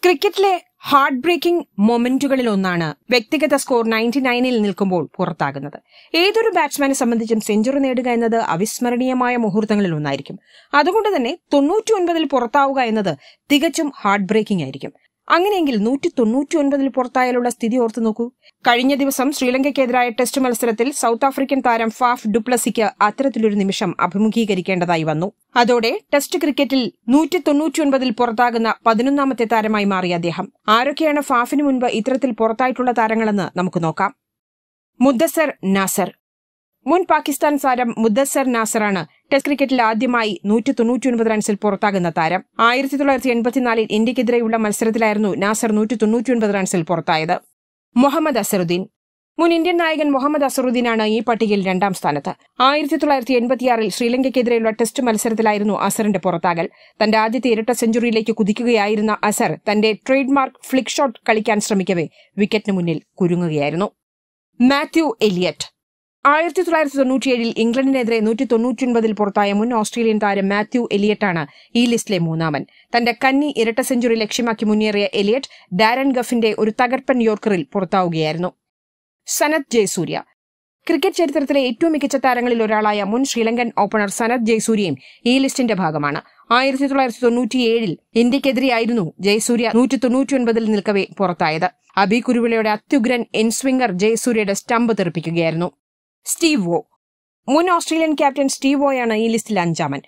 ക്രിക്കറ്റിലെ heart breaking മൊമെന്റുകളിൽ ഒന്നാണ് വ്യക്തിഗത സ്കോർ 99-ൽ നിൽക്കുമ്പോൾ പുറത്താകുന്നത്. ഏതൊരു ബാറ്റ്സ്മാനെ സംബന്ധിച്ചും സെഞ്ചുറി നേടുക എന്നത് അവിസ്മരണീയമായ മുഹൂർത്തങ്ങളിൽ ഒന്നായിരിക്കും. അതുകൊണ്ട് തന്നെ 99-ൽ പുറത്താവുക എന്നത് തികച്ചും ഹാർട്ട് ബ്രേക്കിംഗ് ആയിരിക്കും. അങ്ങനെയെങ്കിൽ 199-ൽ പുറത്തായാലുള്ള സ്ഥിതി ഓർത്തു നോക്കൂ. കഴിഞ്ഞ ദിവസം ശ്രീലങ്കയ്ക്കെതിരായ ടെസ്റ്റ് മത്സരത്തിൽ സൌത്ത് ആഫ്രിക്കൻ താരം ഫാഫ് ഡുപ്ലസിക്ക് അത്തരത്തിലൊരു നിമിഷം അഭിമുഖീകരിക്കേണ്ടതായി വന്നു. അതോടെ ടെസ്റ്റ് ക്രിക്കറ്റിൽ 199-ൽ പുറത്താകുന്ന 11ാമത്തെ താരമായി മാറിയ അദ്ദേഹം. ആരൊക്കെയാണ് ഫാഫിന് മുൻപ് ഇത്തരത്തിൽ പുറത്തായിട്ടുള്ള താരങ്ങളെന്ന് നമുക്ക് നോക്കാം. മുദ്ദസർ നാസർ. മുൻ പാകിസ്ഥാൻ താരം മുദ്ദസർ നാസറാണ് ടെസ്റ്റ് ക്രിക്കറ്റിൽ ആദ്യമായി 199 റൺസിൽ പുറത്താകുന്ന താരം. 1984-ൽ ഇന്ത്യക്കെതിരെയുള്ള മത്സരത്തിലായിരുന്നു നാസർ 199 റൺസിൽ പുറത്തായത്. മുഹമ്മദ് അസറുദ്ദീൻ. മുൻ ഇന്ത്യൻ നായകൻ മുഹമ്മദ് അസറുദ്ദീനാണ് ഈ പട്ടികയിൽ 2ാം സ്ഥാനത്ത്. 1986-ൽ ശ്രീലങ്കയ്ക്കെതിരെയുള്ള ടെസ്റ്റ് മത്സരത്തിലായിരുന്നു അസറിന്റെ പുറത്താകൽ. തന്റെ ആദ്യത്തെ ഇരട്ട സെഞ്ചുറിയിലേക്ക് കുതിക്കുകയായിരുന്ന അസർ തന്റെ ട്രേഡ്മാർക്ക് ഫ്ലിക് ഷോട്ട് കളിക്കാൻ ശ്രമിക്കവേ വിക്കറ്റിന് മുന്നിൽ കുരുങ്ങുകയായിരുന്നു. മാത്യു എലിയറ്റ്. 1997-ൽ ഇംഗ്ലണ്ടിനെതിരെ 199-ൽ പുറത്തായ മുൻ ഓസ്ട്രേലിയൻ താരം മാത്യു എലിയറ്റാണ് ഈ ലിസ്റ്റിലെ 3ാമൻ. തന്റെ കന്നി ഇരട്ട സെഞ്ചുറി ലക്ഷ്യമാക്കി മുന്നേറിയ എലിയറ്റ് ഡാരൻ ഗഫിന്റെ ഒരു തകർപ്പൻ യോർക്കറിൽ പുറത്താവുകയായിരുന്നു. സനത് ജയസൂര്യ. ക്രിക്കറ്റ് ചരിത്രത്തിലെ ഏറ്റവും മികച്ച താരങ്ങളിൽ ഒരാളായ മുൻ ശ്രീലങ്കൻ ഓപ്പണർ സനത് ജയസൂര്യയും ഈ ലിസ്റ്റിന്റെ ഭാഗമാണ്. 1997-ൽ ഇന്ത്യക്കെതിരെയായിരുന്നു ജയസൂര്യ 199-ൽ നിൽക്കവേ പുറത്തായത്. അബി കുരുവിളയുടെ അത്യുഗ്രൻ എൻസ്വിംഗർ ജയസൂര്യയുടെ സ്റ്റംപ് തെറിപ്പിക്കുകയായിരുന്നു. Steve Waugh. മുൻ ഓസ്ട്രേലിയൻ ക്യാപ്റ്റൻ സ്റ്റീവ് വോയാണ് ഈ ലിസ്റ്റിൽ 5ാമൻ.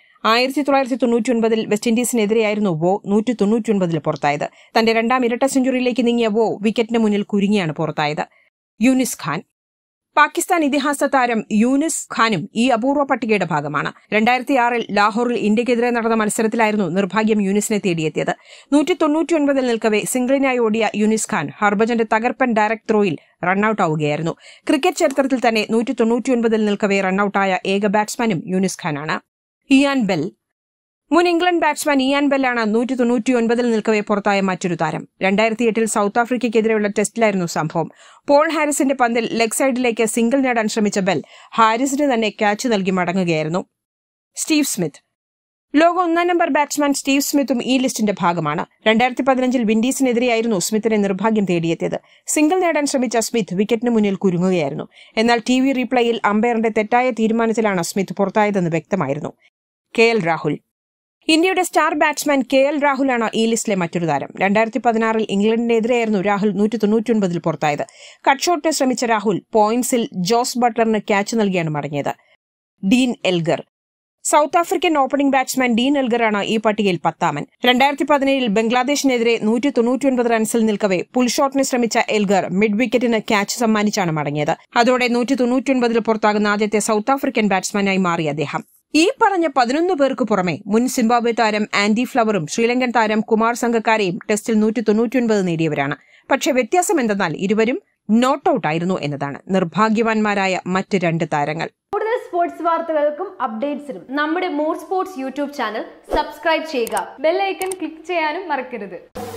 1999-ൽ വെസ്റ്റ് ഇൻഡീസിനെതിരെയായിരുന്നു വോ 199-ൽ പുറത്തായത്. തന്റെ 2ാം ഇരട്ട സെഞ്ചുറിയിലേക്ക് നീങ്ങിയ വോ വിക്കറ്റിന് മുന്നിൽ കുരുങ്ങിയാണ് പുറത്തായത്. യൂനിസ് ഖാൻ. പാകിസ്ഥാൻ ഇതിഹാസ താരം യൂനിസ് ഖാനും ഈ അപൂർവ പട്ടികയുടെ ഭാഗമാണ്. 2006-ൽ ലാഹോറിൽ ഇന്ത്യക്കെതിരെ നടന്ന മത്സരത്തിലായിരുന്നു നിർഭാഗ്യം യൂനിസിനെ തേടിയെത്തിയത്. 199-ൽ നിൽക്കവേ സിംഗിളിനായി ഓടിയ യൂനിസ് ഖാൻ ഹർഭജന്റെ തകർപ്പൻ ഡയറക്ട് ത്രോയിൽ റണ്ണൌട്ട് ആവുകയായിരുന്നു. ക്രിക്കറ്റ് ചരിത്രത്തിൽ തന്നെ 199-ൽ നിൽക്കവേ റണ്ണൌട്ടായ ഏക ബാറ്റ്സ്മാനും യൂനിസ് ഖാനാണ്. Ian Bell. മുൻ ഇംഗ്ലണ്ട് ബാറ്റ്സ്മാൻ ഇയാൻ ബെല്ലാണ് 199-ൽ നിൽക്കവേ പുറത്തായ മറ്റൊരു താരം. 2008-ൽ സൌത്ത് ആഫ്രിക്കയ്ക്കെതിരെയുള്ള ടെസ്റ്റിലായിരുന്നു സംഭവം. പോൾ ഹാരിസിന്റെ പന്തിൽ ലെഗ് സൈഡിലേക്ക് സിംഗിൾ നേടാൻ ശ്രമിച്ച ബെൽ ഹാരിസിന് തന്നെ ക്യാച്ച് നൽകി മടങ്ങുകയായിരുന്നു. Steve Smith. ലോക 1-ാം നമ്പർ ബാറ്റ്സ്മാൻ സ്റ്റീവ് സ്മിത്തും ഈ ലിസ്റ്റിന്റെ ഭാഗമാണ്. 2015-ൽ വിൻഡീസിനെതിരെയായിരുന്നു സ്മിത്തിനെ നിർഭാഗ്യം തേടിയെത്തിയത്. സിംഗിൾ നേടാൻ ശ്രമിച്ച സ്മിത്ത് വിക്കറ്റിന് മുന്നിൽ കുരുങ്ങുകയായിരുന്നു. എന്നാൽ TV റീപ്ലേയിൽ അമ്പയറിന്റെ തെറ്റായ തീരുമാനത്തിലാണ് സ്മിത്ത് പുറത്തായതെന്ന് വ്യക്തമായിരുന്നു. KL രാഹുൽ. ഇന്ത്യയുടെ സ്റ്റാർ ബാറ്റ്സ്മാൻ KL രാഹുലാണ് ഈ ലിസ്റ്റിലെ മറ്റൊരു താരം. 2016-ൽ ഇംഗ്ലണ്ടിനെതിരെയായിരുന്നു രാഹുൽ 199-ൽ പുറത്തായത്. കട്ട് ഷോട്ടിന് ശ്രമിച്ച രാഹുൽ പോയിന്റ്സിൽ ജോസ് ബട്ട്ലറിന് ക്യാച്ച് നൽകിയാണ് മടങ്ങിയത്. Dean Elgar. South African opening batsman Dean എൽഗറാണ് ഈ പട്ടികയിൽ 10ാമൻ. 2017-ൽ ബംഗ്ലാദേശിനെതിരെ 199 റൺസിൽ നിൽക്കവേ പുൾ ഷോട്ടിന് ശ്രമിച്ച എൽഗർ മിഡ് വിക്കറ്റിന് ക്യാച്ച് സമ്മാനിച്ചാണ് മടങ്ങിയത്. അതോടെ 199-ൽ പുറത്താകുന്ന ആദ്യത്തെ സൌത്ത് ആഫ്രിക്കൻ ബാറ്റ്സ്മാനായി മാറി അദ്ദേഹം. ഈ പറഞ്ഞ 11 പേർക്ക് പുറമെ മുൻ സിംബാബ്വെ താരം ആൻഡി ഫ്ലവറും ശ്രീലങ്കൻ താരം കുമാർ സംഗക്കാരയും ടെസ്റ്റിൽ 199 നേടിയവരാണ്. പക്ഷേ വ്യത്യാസം എന്തെന്നാൽ ഇരുവരും നോട്ട് ഔട്ട് ആയിരുന്നു എന്നതാണ്. നിർഭാഗ്യവാന്മാരായ മറ്റ് 2 താരങ്ങൾ. കൂടുതൽ സ്പോർട്സ് വാർത്തകൾക്കും അപ്ഡേറ്റ്സിനും നമ്മുടെ more sports YouTube channel subscribe ചെയ്യുക. ബെൽ ഐക്കൺ ക്ലിക്ക് ചെയ്യാനും മറക്കരുത്.